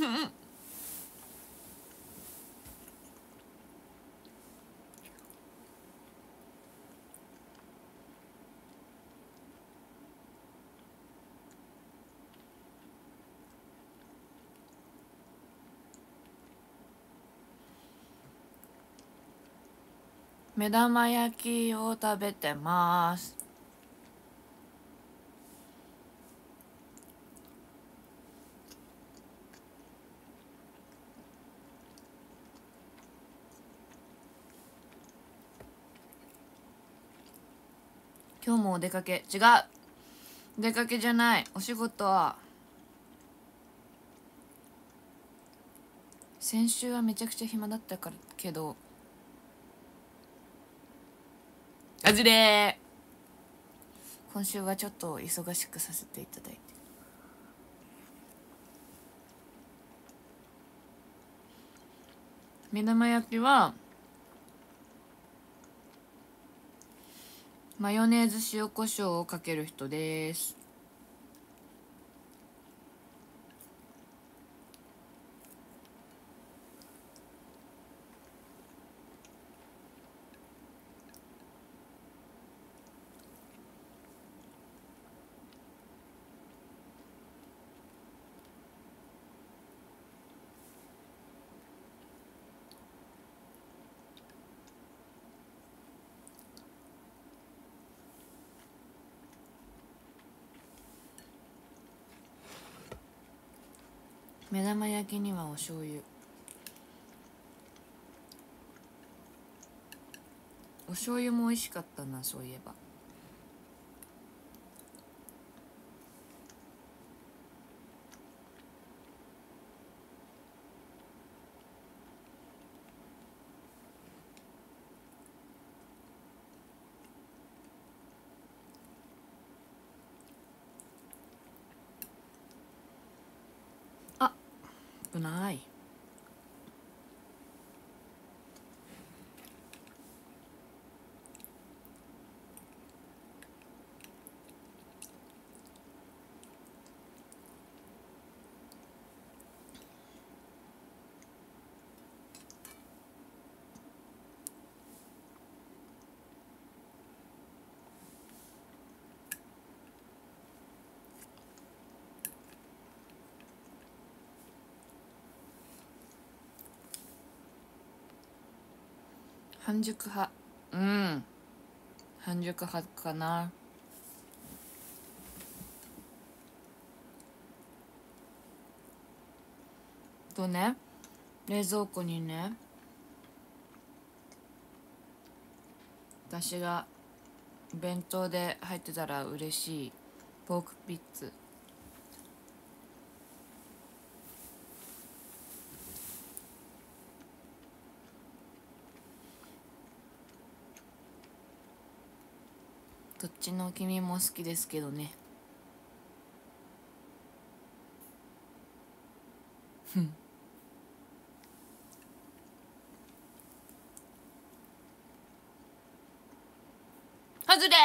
目玉焼きを食べてます。今日もお出かけ？違う、お出かけじゃない、お仕事は。先週はめちゃくちゃ暇だったからけど、あずれー、今週はちょっと忙しくさせていただいて。目玉焼きはマヨネーズ塩コショウをかける人です。目玉焼きにはお醤油。お醤油も美味しかったな、そういえば。あ、危ない。半熟派。うん、半熟派かな。とね、冷蔵庫にね、私が弁当で入ってたら嬉しいポークピッツ。どっちの君も好きですけどね。はずれ。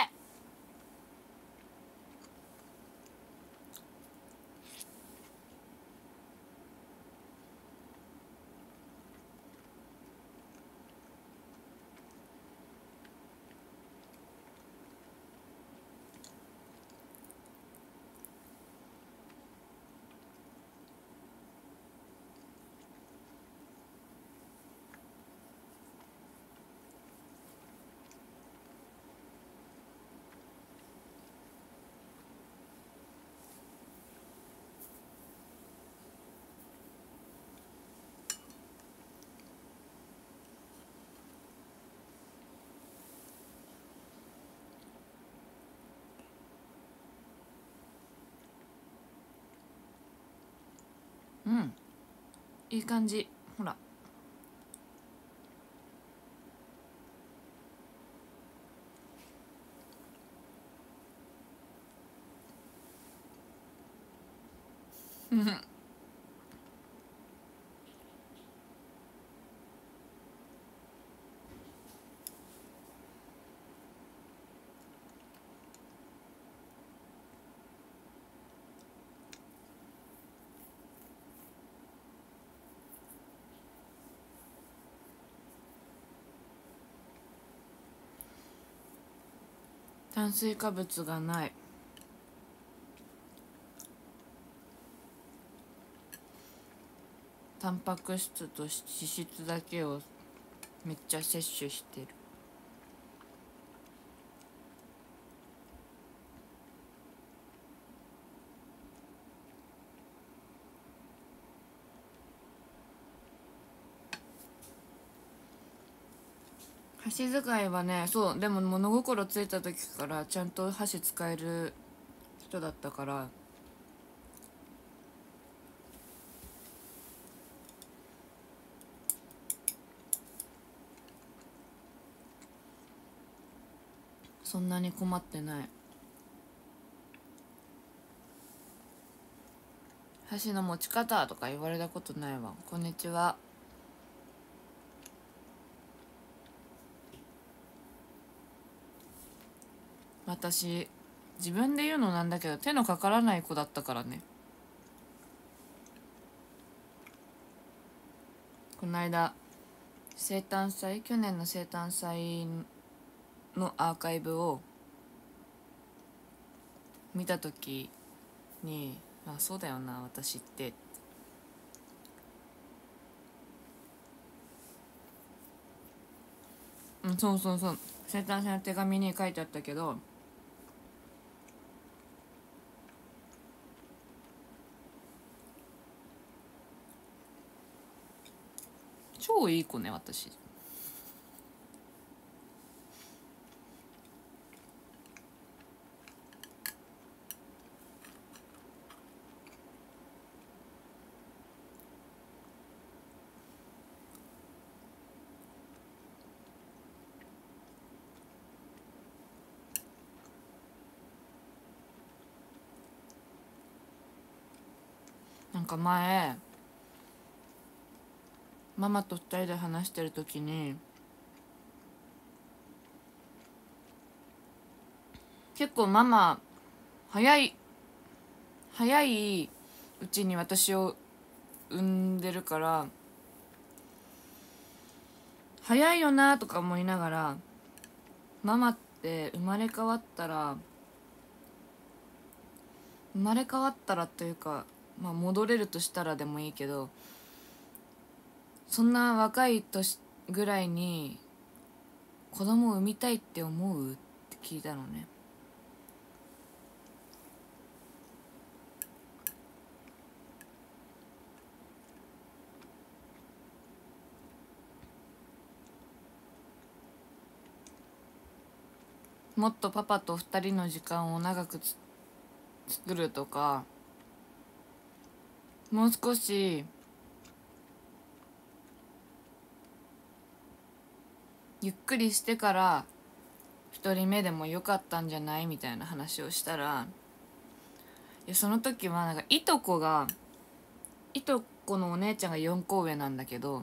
うん、いい感じ。ほら。 炭水化物がない。タンパク質と脂質だけをめっちゃ摂取してる。箸使いはね、そうでも物心ついた時からちゃんと箸使える人だったから、そんなに困ってない。箸の持ち方とか言われたことないわ。こんにちは。私自分で言うのなんだけど手のかからない子だったからね。この間生誕祭、去年の生誕祭のアーカイブを見た時に、あ、そうだよな私って。うん、そうそうそう、生誕祭の手紙に書いてあったけど、超いい子ね私。なんか前ママと2人で話してる時に、結構ママ早いうちに私を産んでるから、早いよなとか思いながら、ママって生まれ変わったらというか、まあ戻れるとしたらでもいいけど、そんな若い年ぐらいに子供を産みたいって思うって聞いたのね。もっとパパと2人の時間を長く作るとか、もう少しゆっくりしてから1人目でもよかったんじゃないみたいな話をしたら、その時はなんかいとこのお姉ちゃんが4個上なんだけど、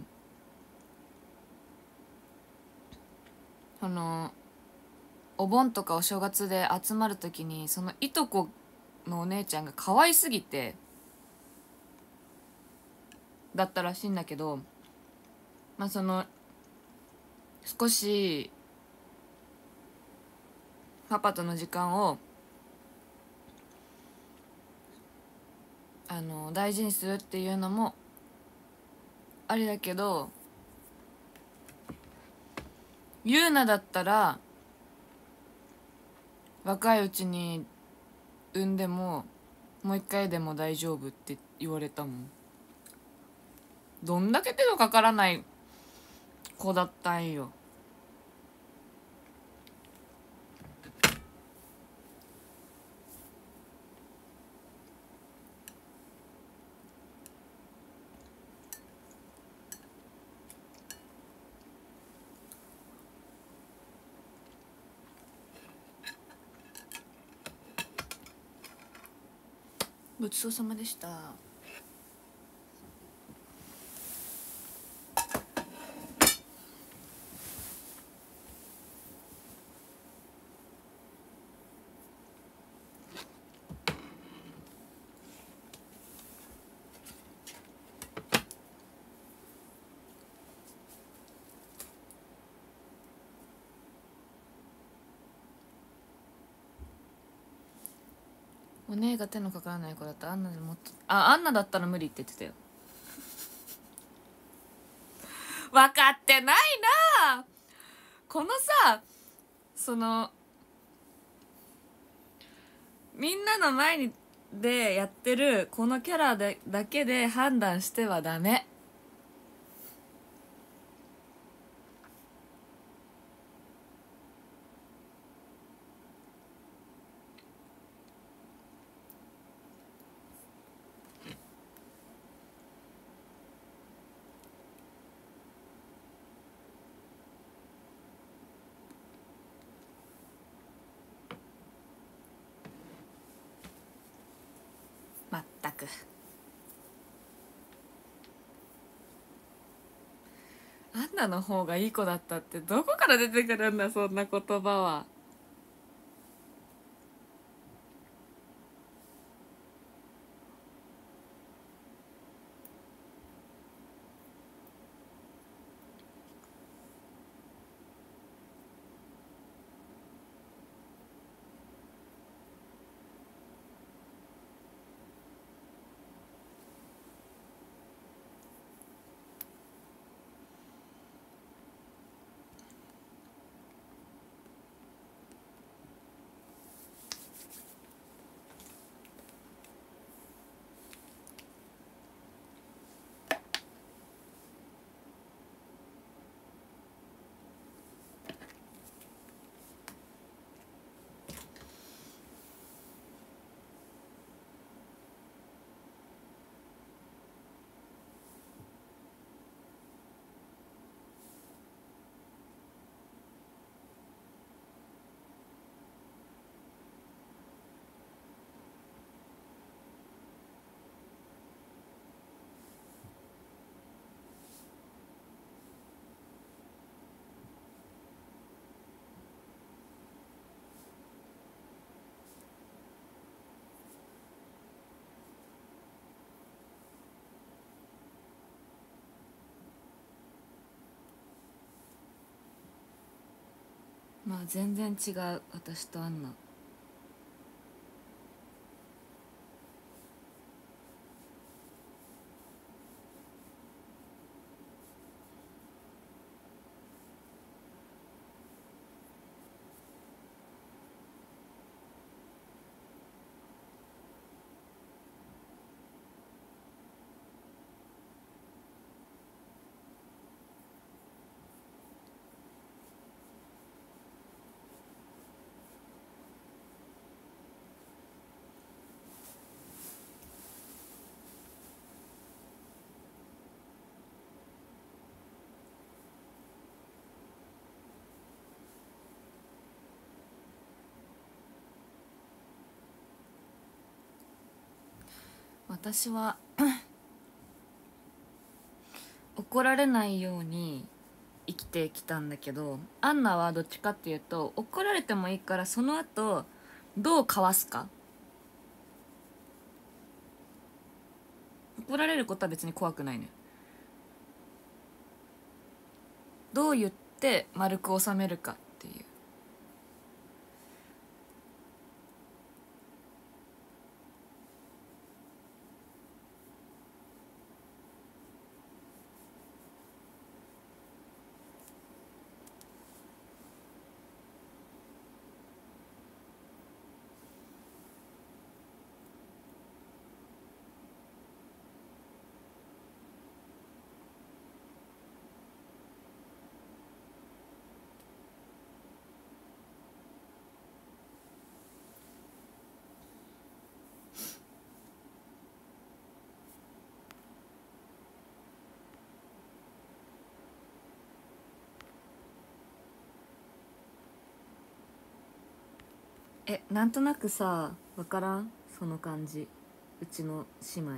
そのお盆とかお正月で集まる時に、そのいとこのお姉ちゃんが可愛すぎてだったらしいんだけど、まあその少しパパとの時間を大事にするっていうのもあれだけど、ゆうなだったら若いうちに産んでももう一回でも大丈夫って言われたもん。どんだけ手のかからない子だったんよ。ごちそうさまでした。 お姉が手のかからない子だったらアンナでもっとアンナだったら無理って言ってたよ。分かってないな。このさ、そのみんなの前にでやってるこのキャラでだけで判断してはダメ。まったく。アンナの方がいい子だったってどこから出てくるんだ、そんな言葉は。まあ全然違う、私とアンナ。私は怒られないように生きてきたんだけど、アンナはどっちかっていうと怒られてもいいからその後どうかわすか。怒られることは別に怖くないね。どう言って丸く収めるかっていう。なんとなくさ、わからん、その感じ。うちの姉妹。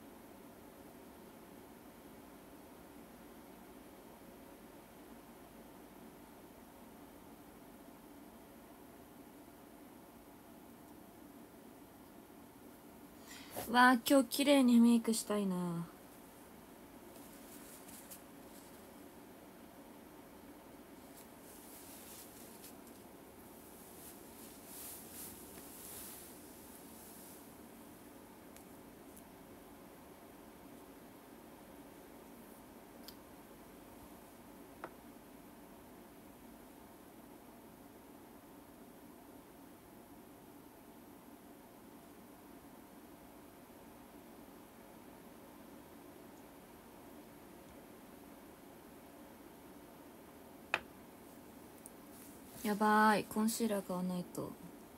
わあ、今日綺麗にメイクしたいな。 やばい、コンシーラー買わないと。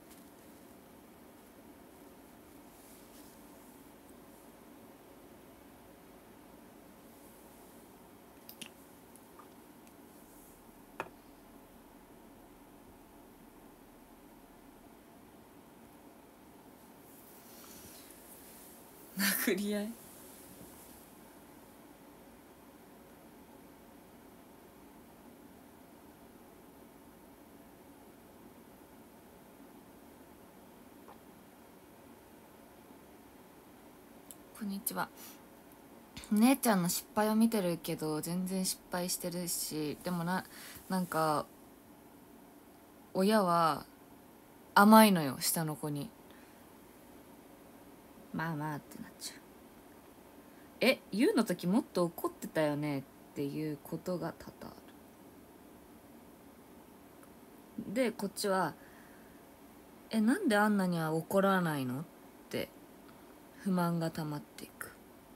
殴り合い。こんにちは。姉ちゃんの失敗を見てるけど全然失敗してるし、でもなんか親は甘いのよ、下の子に。まあまあってなっちゃう。ゆうの時もっと怒ってたよねっていうことが多々ある。でこっちはなんであんなには怒らないのって不満が溜まっていく。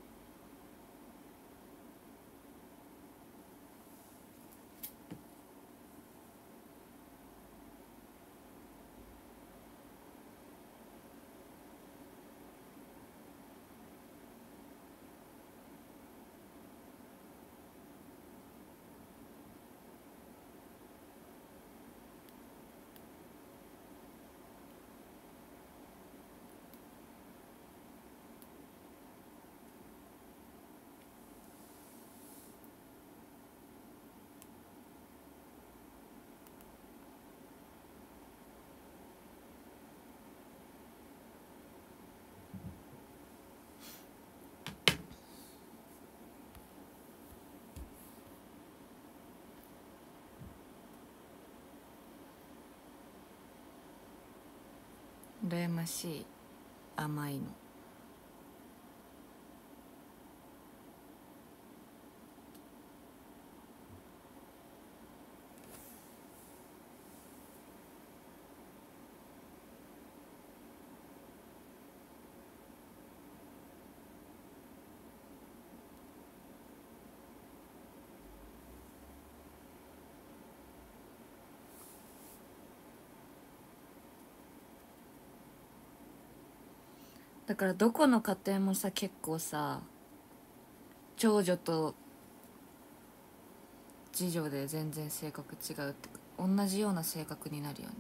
羨ましい、甘いの。だからどこの家庭もさ、結構さ、長女と次女で全然性格違うってか、同じような性格になるよね。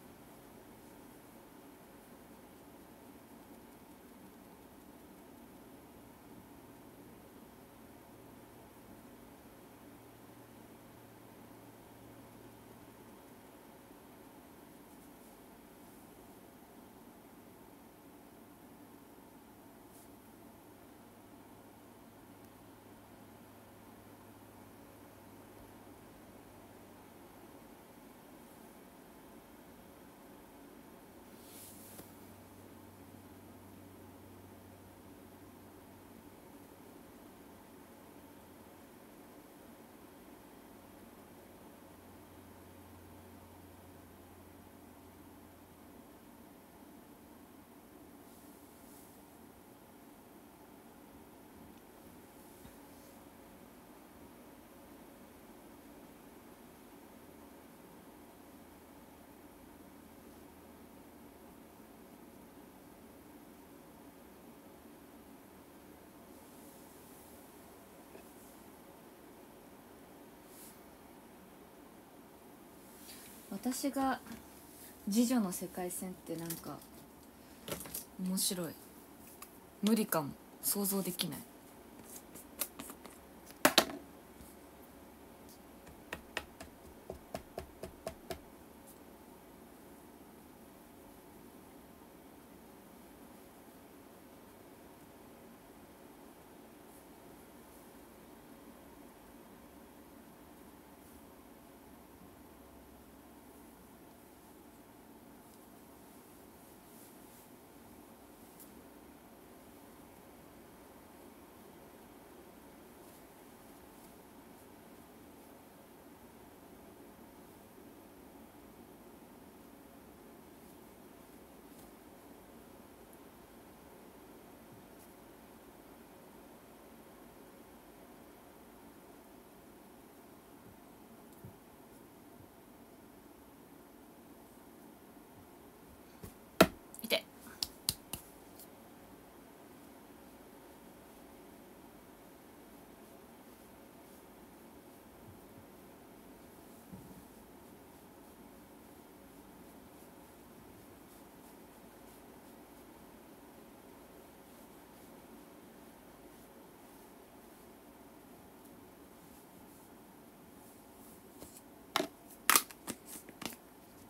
私が次女の世界線ってなんか面白い。無理かも、想像できない。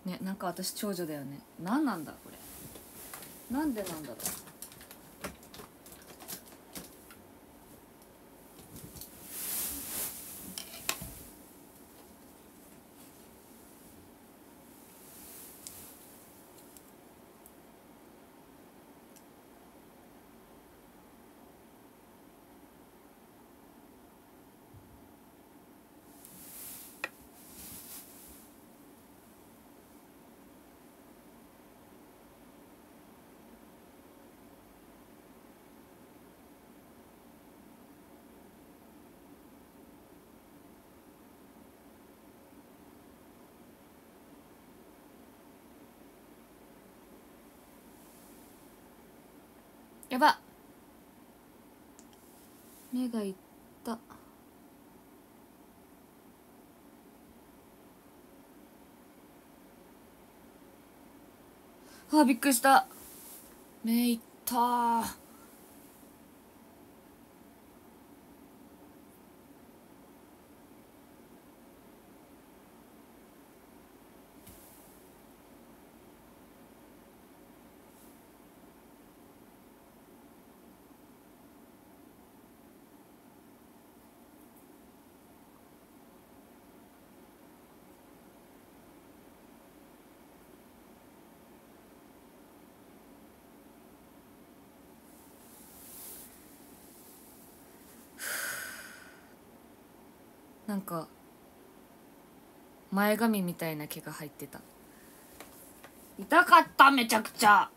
ね、なんか私長女だよね。何なんだこれ、なんでなんだろう。やばっ、目がいった。あ、びっくりした。目いったー。なんか前髪みたいな毛が入ってた。痛かった、めちゃくちゃ。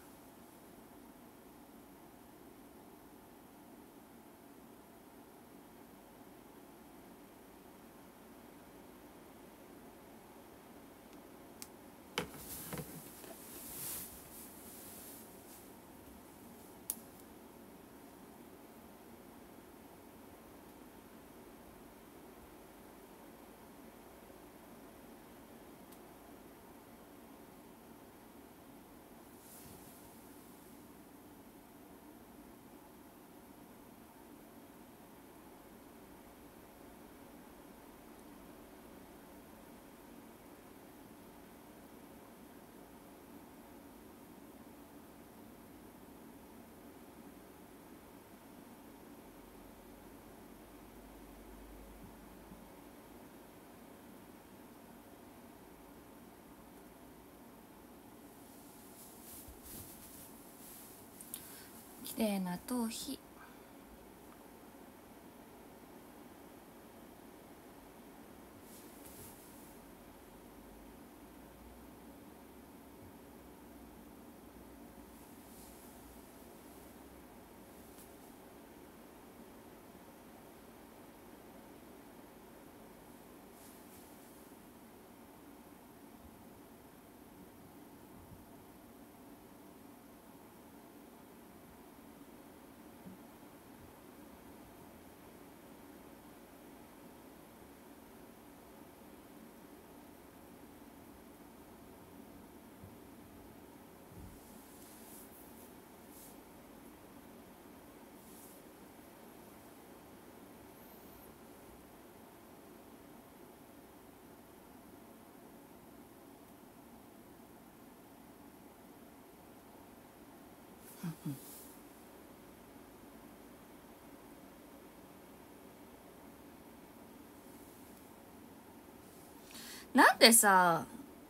綺麗な頭皮。なんでさ、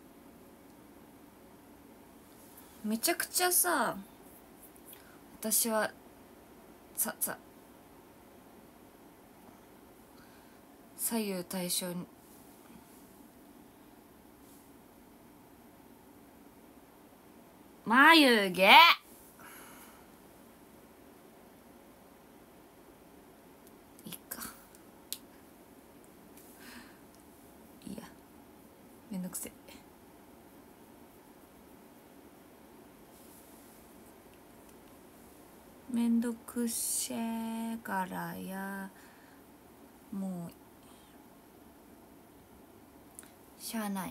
めちゃくちゃさ、私は左右対称に。眉毛。いいか、いいや、めんどくせえ。めんどくせえからや、もうしゃあない。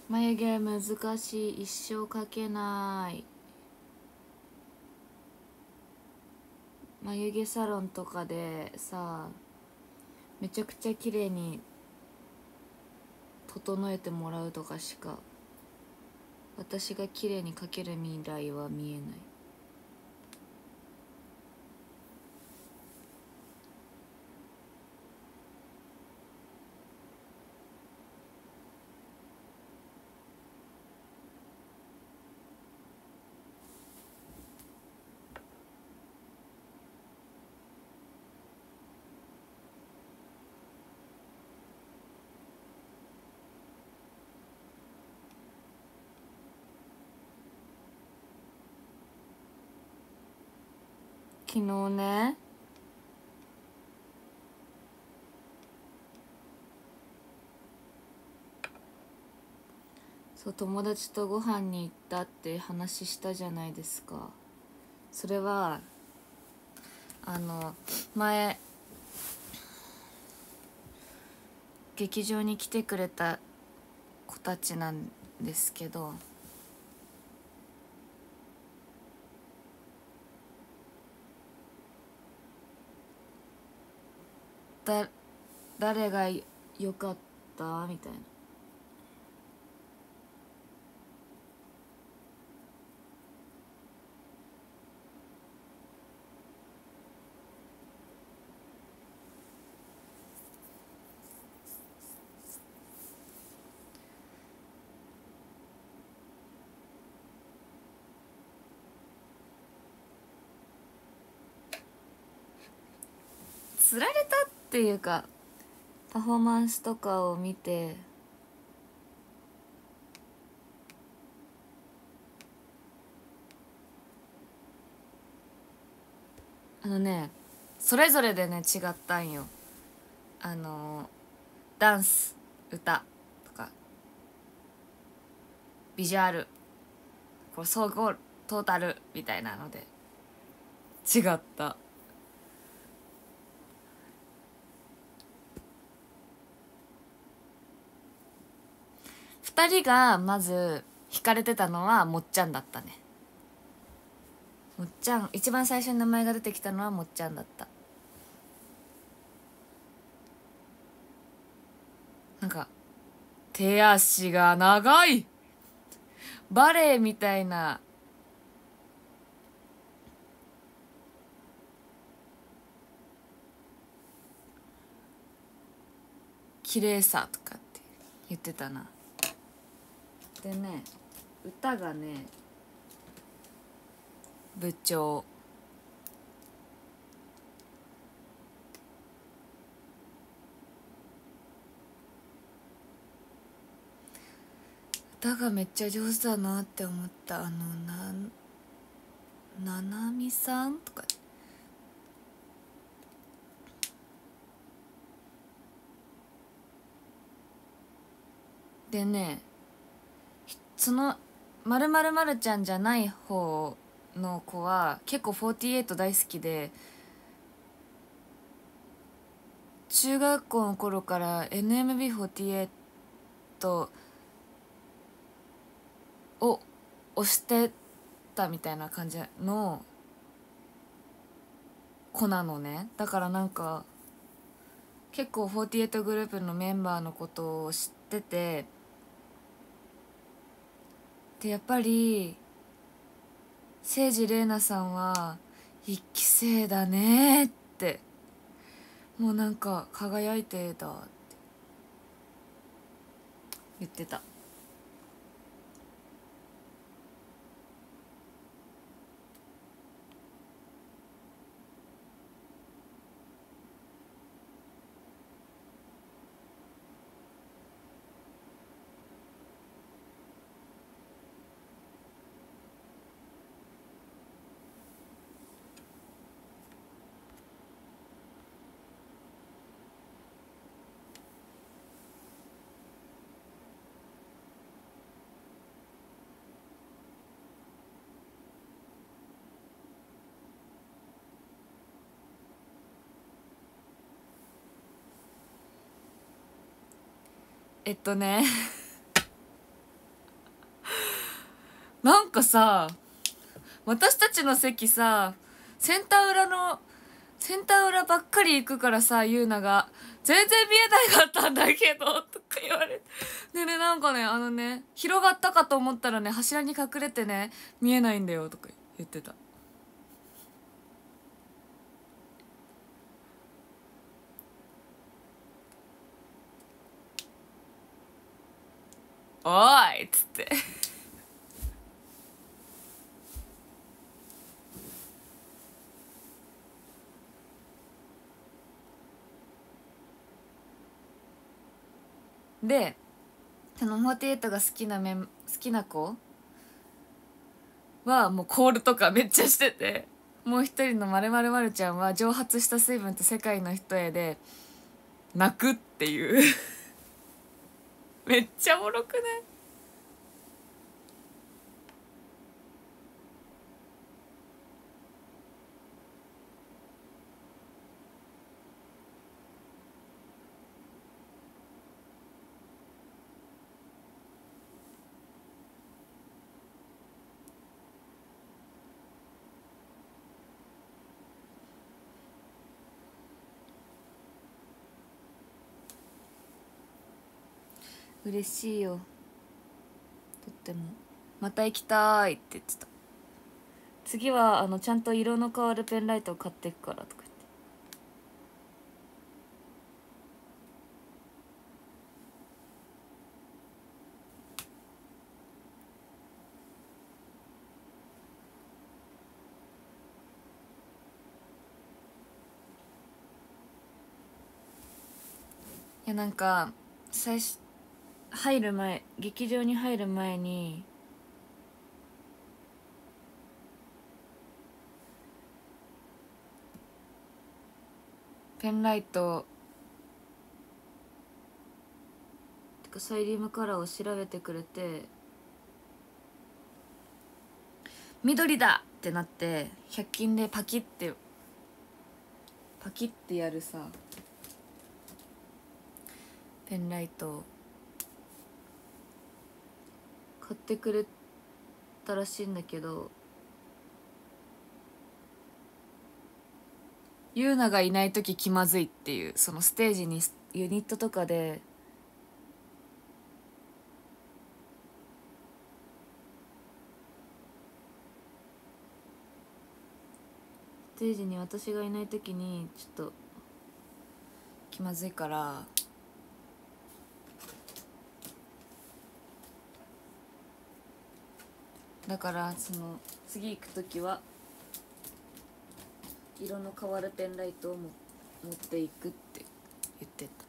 眉毛難しい、一生描けない。眉毛サロンとかでさ、めちゃくちゃ綺麗に整えてもらうとかしか私が綺麗に描ける未来は見えない。昨日ね、そう、友達とご飯に行ったって話したじゃないですか。それは前劇場に来てくれた子たちなんですけど、誰が良かったみたいな。釣られたっていうか、パフォーマンスとかを見て、それぞれでね違ったんよ。ダンス、歌とかビジュアル、こう総合トータルみたいなので違った。2人がまず惹かれてたのはもっちゃんだったね。もっちゃん、一番最初に名前が出てきたのはもっちゃんだった。なんか手足が長い、バレエみたいな綺麗さとかって言ってたな。でね、歌がね、部長、歌がめっちゃ上手だなって思った。ななみさんとかでね、そのまるまるまるちゃんじゃない方の子は結構48大好きで、中学校の頃から NMB48 を推してたみたいな感じの子なのね。だからなんか結構48グループのメンバーのことを知ってて、でやっぱり聖司玲奈さんは一期生だねって、もうなんか輝いてたって言ってた。ねなんかさ、私たちの席さ、センター裏ばっかり行くからさ、ゆうなが全然見えなかったんだけどとか言われて、でね、なんかね、広がったかと思ったらね、柱に隠れてね、見えないんだよとか言ってた。おーいっつってで、その48が好きな子はもうコールとかめっちゃしてて、もう一人のまるまるまるちゃんは蒸発した水分と世界の一重で泣くっていうめっちゃおもろくない？嬉しいよ、とっても。また行きたいって言ってた。次はちゃんと色の変わるペンライトを買っていくからとか言って。いや、なんか劇場に入る前にペンライトてかサイリウムカラーを調べてくれて、緑だってなって100均でパキってやるさペンライト買ってくれたらしいんだけど、ユーナがいない時気まずいっていう、そのステージにユニットとかでステージに私がいない時にちょっと気まずいから、だからその次行く時は色の変わるペンライトを持っていくって言ってた。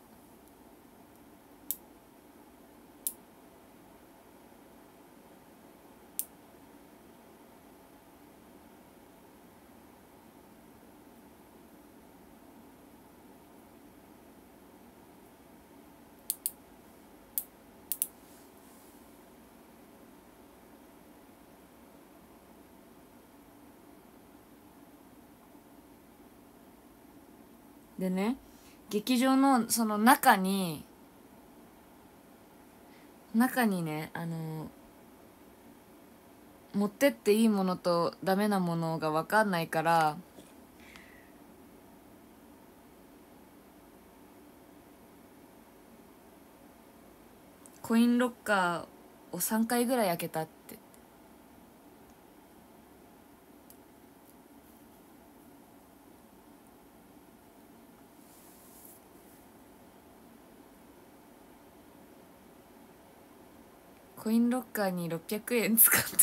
でね、劇場のその中にね、持ってっていいものとダメなものが分かんないから、コインロッカーを3回ぐらい開けたって。コインロッカーに600円使った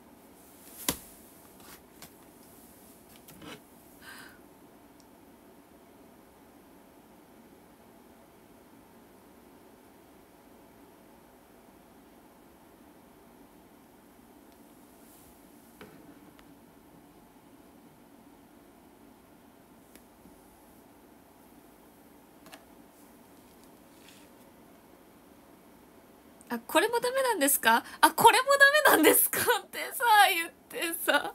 あ、これもダメなんですか？あ、これもダメなんですかってさ言ってさ、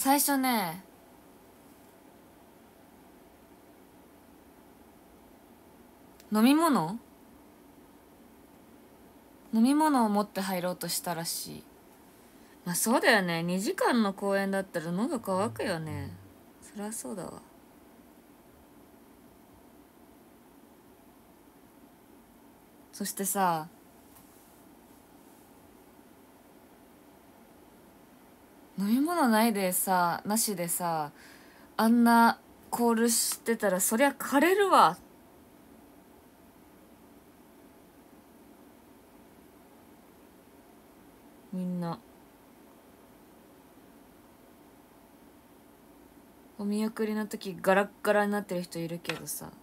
最初ね、飲み物を持って入ろうとしたらしい。まあそうだよね、2時間の公演だったら喉乾くよね。そりゃそうだわ。そしてさ、飲み物なしでさ、あんなコールしてたらそりゃ枯れるわ。みんなお見送りの時ガラッガラになってる人いるけどさ、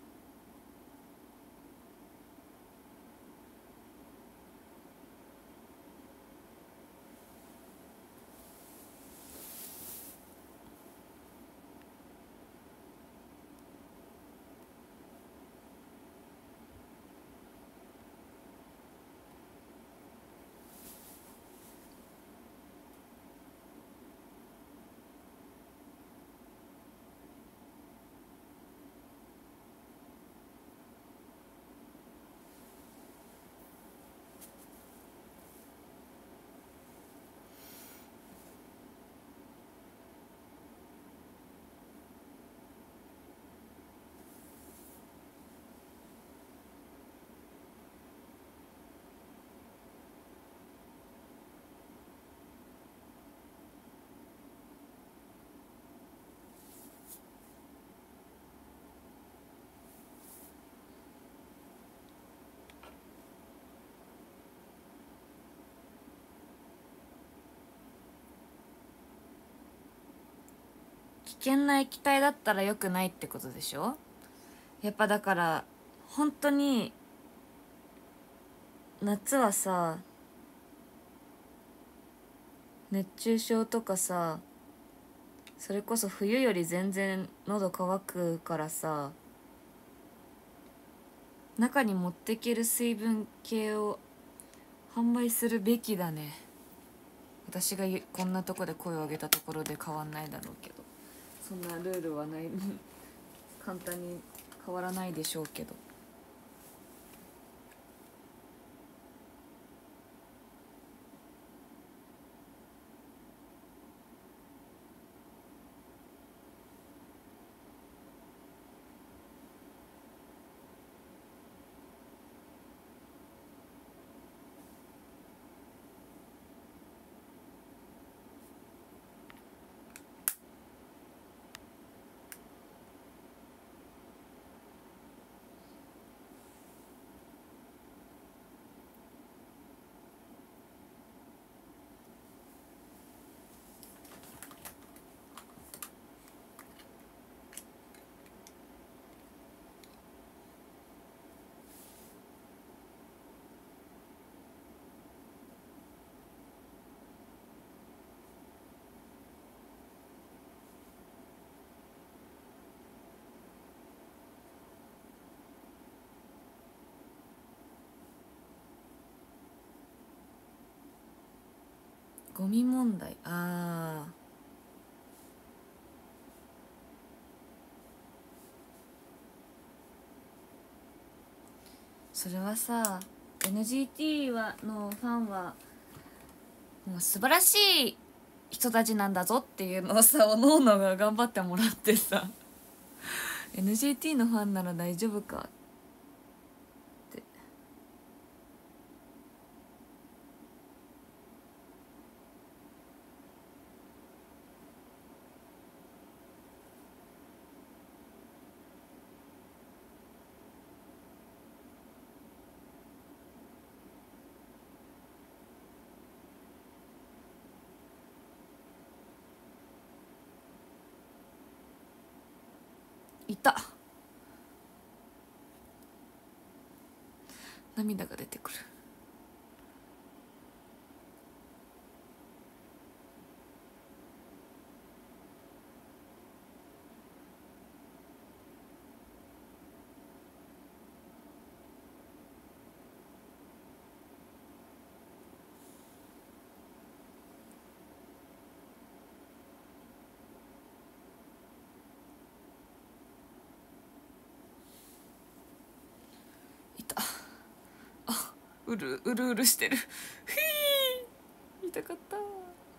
危険な液体だったら良くないってことでしょ。やっぱだから本当に夏はさ、熱中症とかさ、それこそ冬より全然喉乾くからさ、中に持ってける水分計を販売するべきだね。私がこんなとこで声を上げたところで変わんないだろうけど、そんなルールはない簡単に変わらないでしょうけど。ゴミ問題、それはさ、 NGT のファンはもう素晴らしい人たちなんだぞっていうのをさ、おのおのが頑張ってもらってさNGT のファンなら大丈夫かって。いた、涙が出てくる。 うるうるうるしてる。ひー、痛かった。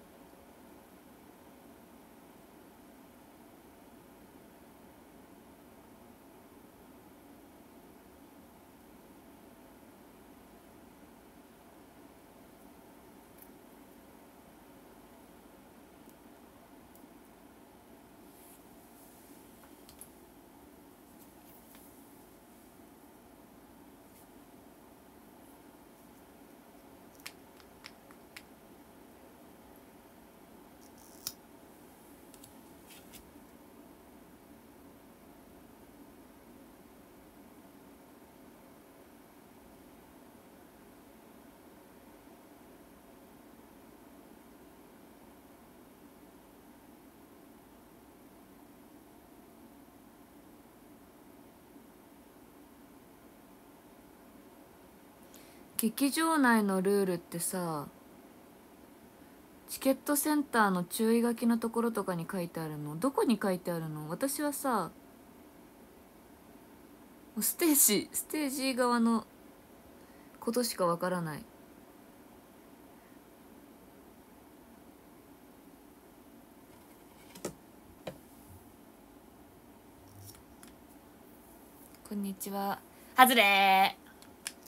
劇場内のルールってさ、チケットセンターの注意書きのところとかに書いてあるの？どこに書いてあるの？私はさ、ステージ側のことしかわからない。こんにちは。はずれー。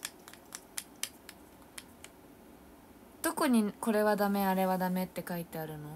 どこにこれはダメあれはダメって書いてあるの？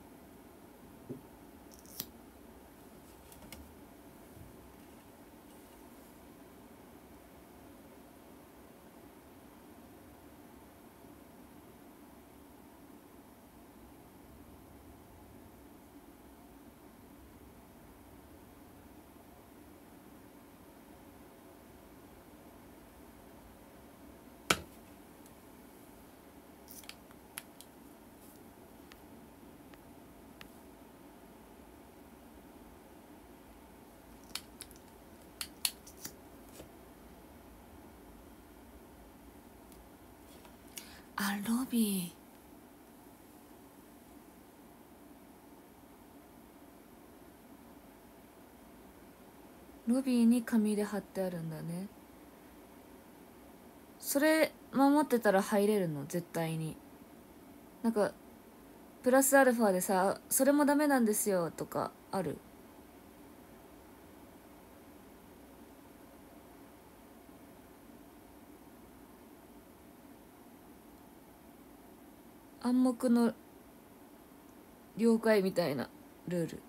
あ、ロビーに紙で貼ってあるんだね。それ守ってたら入れるの？絶対に。なんかプラスアルファでさ、それもダメなんですよとかある？暗黙の了解みたいなルール。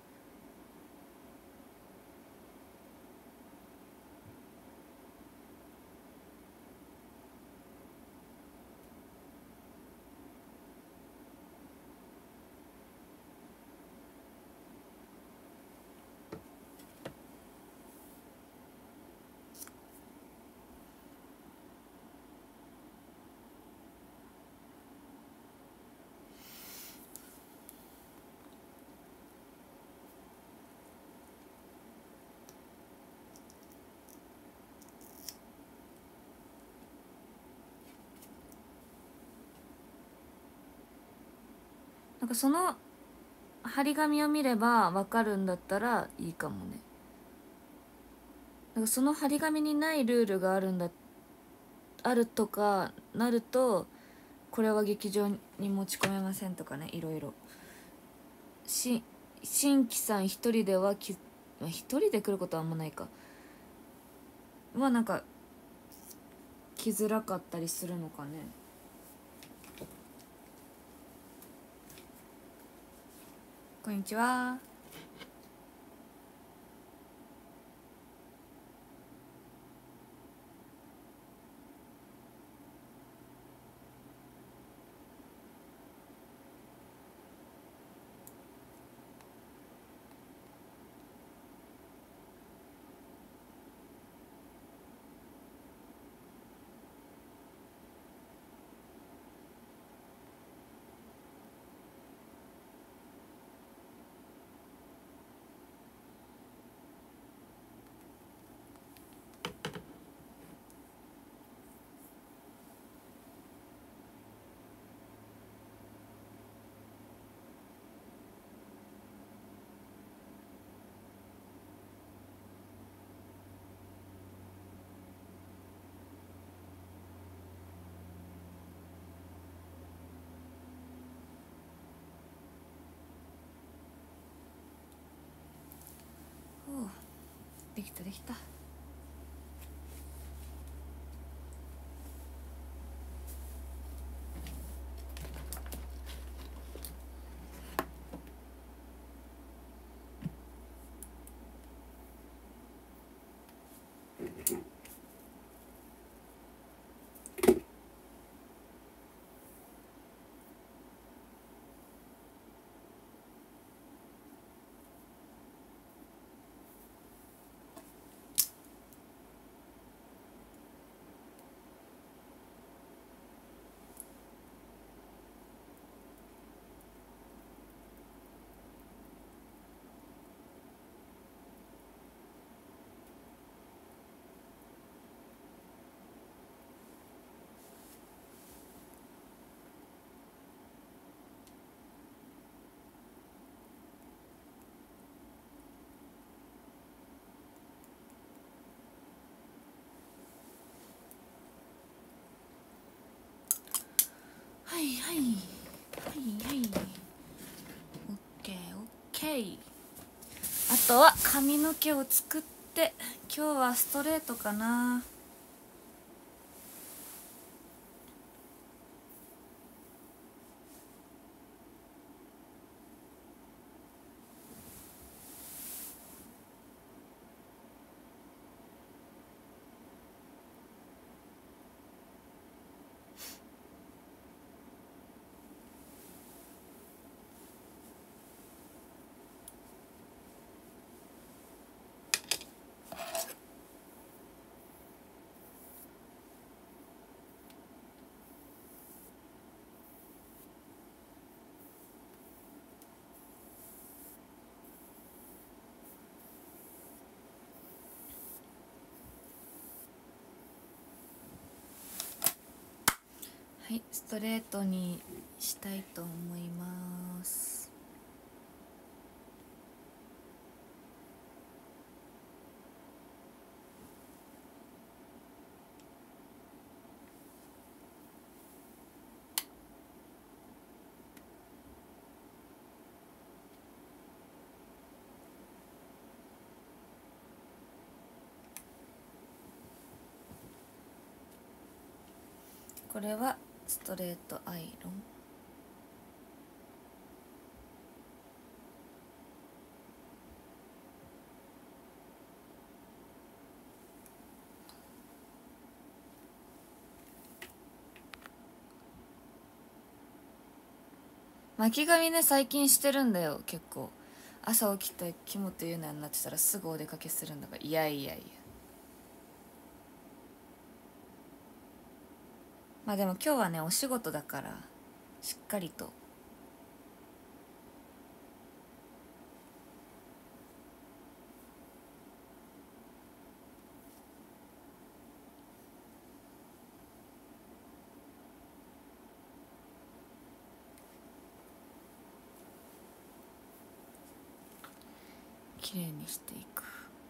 なんかその張り紙を見れば分かるんだったらいいかもね。なんかその張り紙にないルールがあるとかなると、これは劇場に持ち込めませんとかね、いろいろ。新規さん一人では一人で来ることはあんまないか。まあなんか来づらかったりするのかね。こんにちは。 できたできた。はいはいはいはい、オッケーオッケー。あとは髪の毛を作って、今日はストレートかな。はい、ストレートにしたいと思います。これはストレートアイロン。巻き髪ね、最近してるんだよ。結構朝起きて木本優奈になってたらすぐお出かけするんだから。いやいやいや、まあでも今日はねお仕事だからしっかりと綺麗にしていく。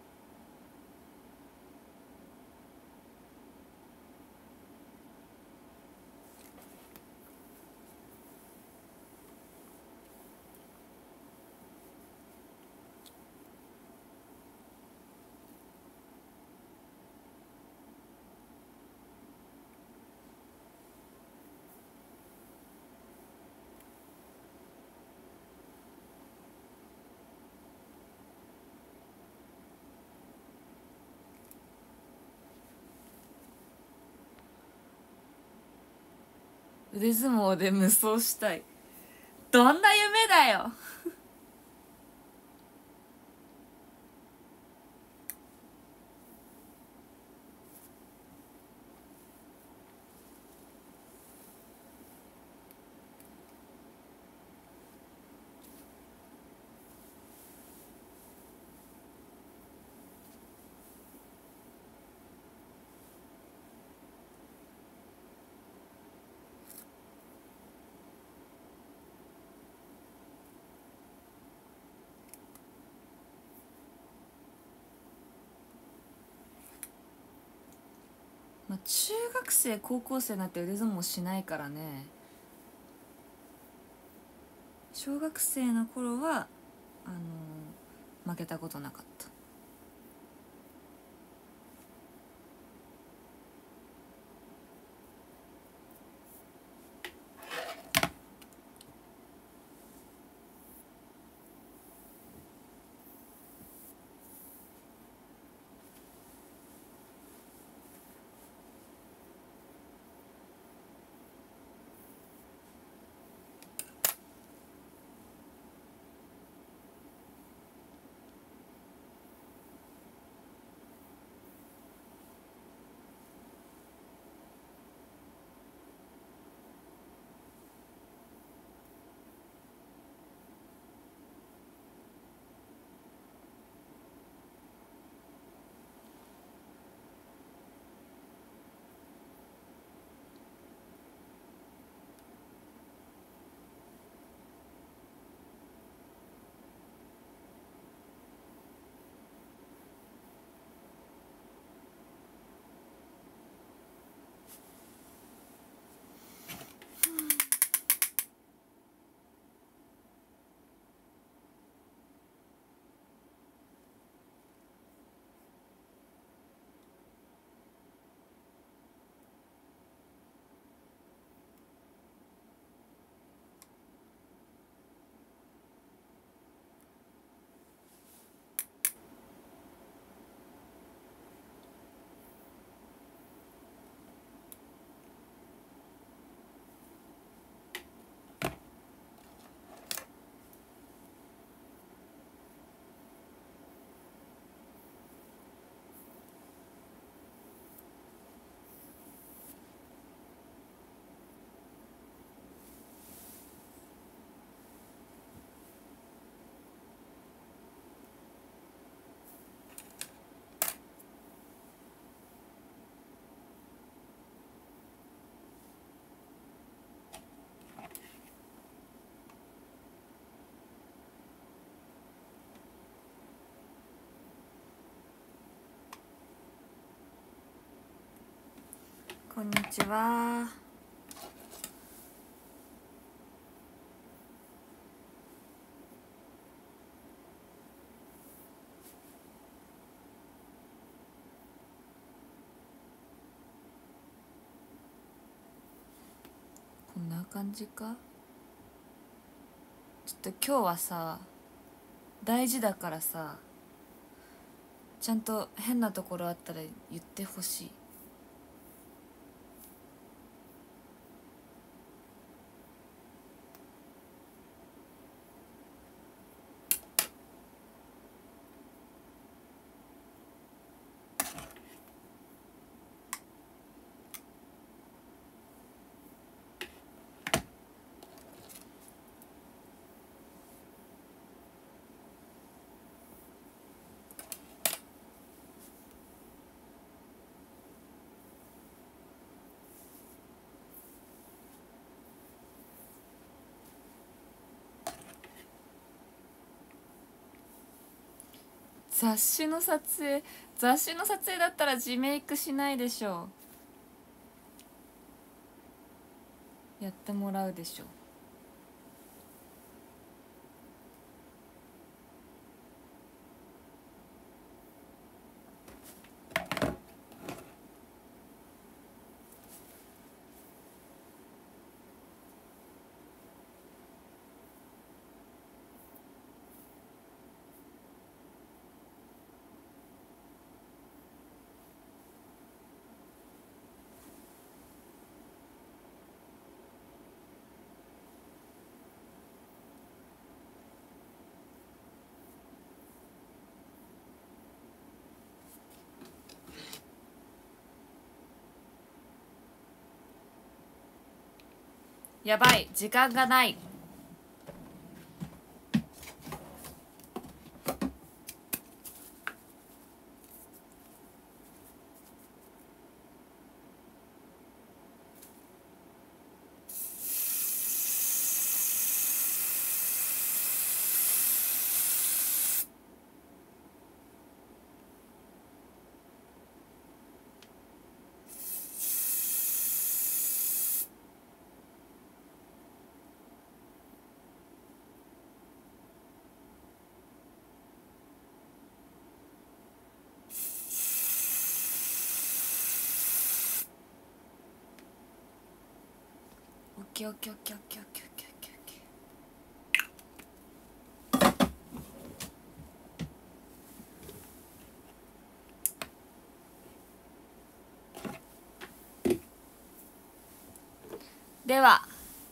腕相撲で無双したい。どんな夢だよ。まあ、中学生高校生になって腕相撲しないからね。小学生の頃は負けたことなかった。 こんにちは。こんな感じか。ちょっと今日はさ、大事だからさ、ちゃんと変なところあったら言ってほしい。雑誌の撮影だったら自メイクしないでしょ。やってもらうでしょ。やばい、時間がない。オッケーオッケーオッケーオッケーオッケーオッケーオッケーオッケー。では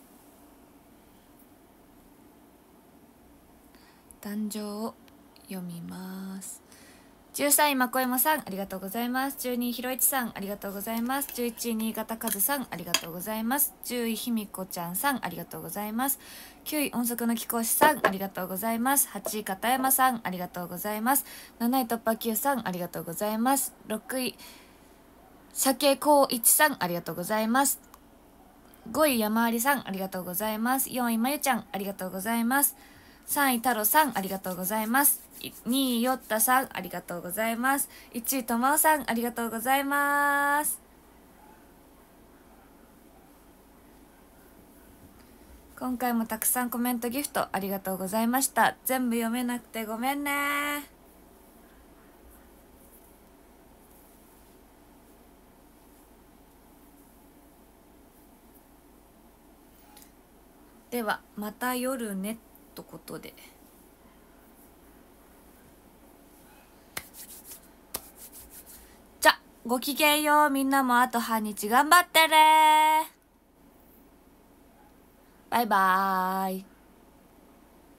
壇上を読みます。13位まこえまさんありがとうございます。12位ひろいちさんありがとうございます。11位新潟かずさんありがとうございます。10位ひみこちゃんさんありがとうございます。9位音速の貴公子さんありがとうございます。8位片山さんありがとうございます。7位突破 Q さんありがとうございます。6位鮭光一さんありがとうございます。5位山ありさんありがとうございます。4位まゆちゃんありがとうございます。3位太郎さんありがとうございます。2位よったさんありがとうございます。1位とまおさんありがとうございます。今回もたくさんコメントギフトありがとうございました。全部読めなくてごめんね。ではまた夜ねとことで、じゃごきげんよう。みんなもあと半日頑張ってね。バイバーイ。